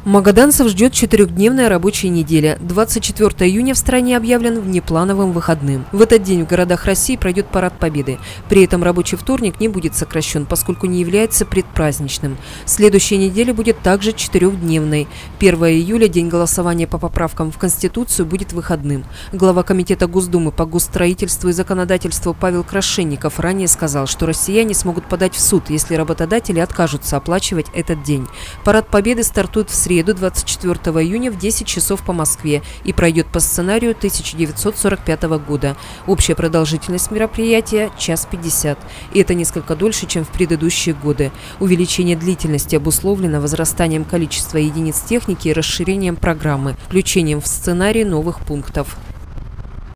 Магаданцев ждет четырехдневная рабочая неделя. 24 июня в стране объявлен внеплановым выходным. В этот день в городах России пройдет парад Победы. При этом рабочий вторник не будет сокращен, поскольку не является предпраздничным. Следующая неделя будет также четырехдневной. 1 июля, день голосования по поправкам в Конституцию, будет выходным. Глава Комитета Госдумы по госстроительству и законодательству Павел Крашенников ранее сказал, что россияне смогут подать в суд, если работодатели откажутся оплачивать этот день. Парад Победы стартует в среду 24 июня в 10 часов по Москве и пройдет по сценарию 1945 года. Общая продолжительность мероприятия – 1:50. И это несколько дольше, чем в предыдущие годы. Увеличение длительности обусловлено возрастанием количества единиц техники и расширением программы, включением в сценарий новых пунктов.